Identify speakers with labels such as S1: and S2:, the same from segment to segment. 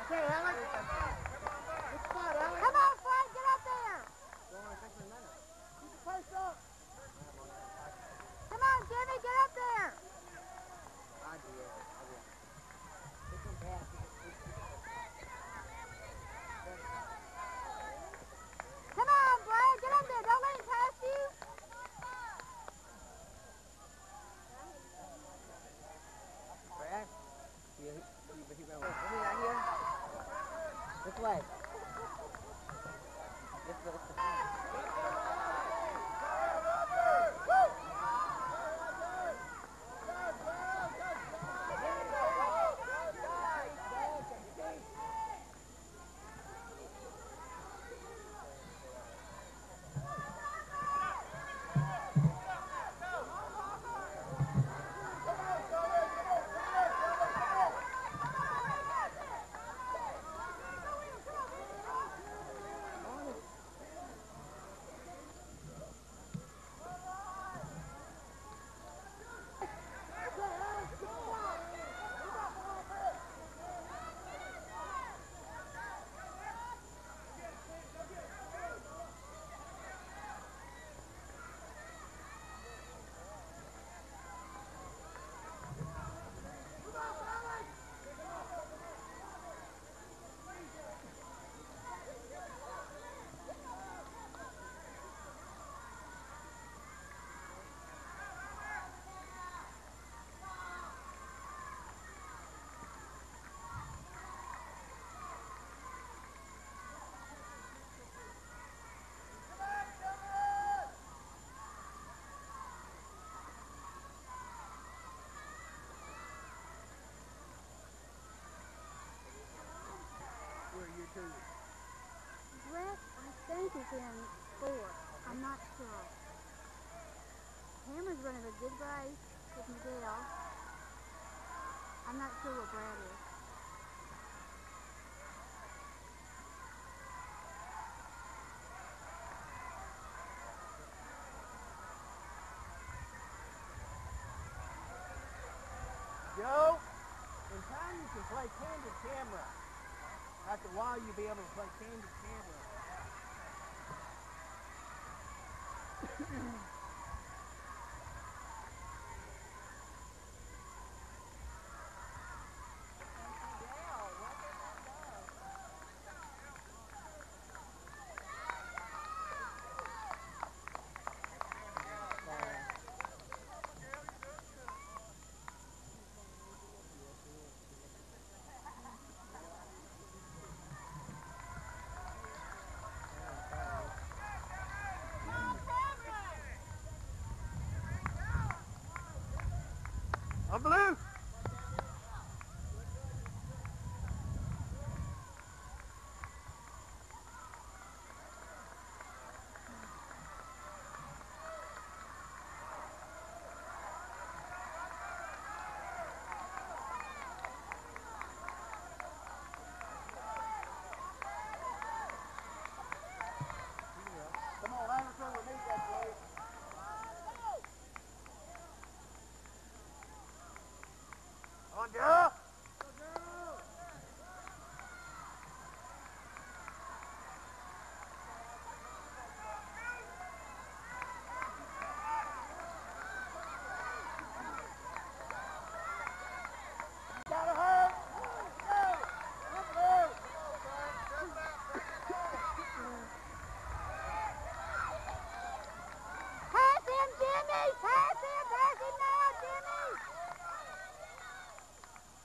S1: Okay, Alex. Good spot, Alex.
S2: Come on, Frank, get up there.
S1: Keep the pace up.
S2: Come on, Jimmy, get up there. Come on, Brad, get up there. Don't let him pass you.
S1: Brad, he ran away. Give me that here. This way.
S2: Brett, I think is in 4. I'm not sure. Cameron's running a good race with Miguel. I'm not sure where Brad is.
S1: Joe, in time you can play candid camera. After a while you'll be able to play candid camera. On blue! Come on, Anderson, we need that play. On, Joe! Gotta hurt! Go! On blue!
S2: Pass him, Jimmy! Pass him now, Jimmy!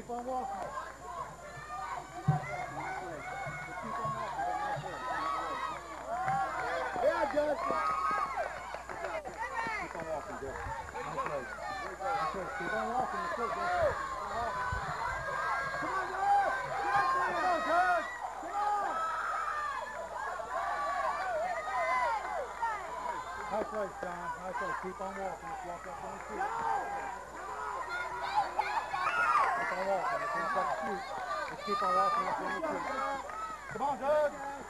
S1: Keep on walking. Yeah, Justin. Keep on walking, Justin. Nice place. Nice place. Keep on walking. That's it, Justin. Come on, Doug! Come on, Doug! Come on! Nice place, John. Nice place. Keep on walking. Let's walk up on the street. Keep on walking. Let's walk up the street. Let's keep on walking up on the street. Come on, Doug!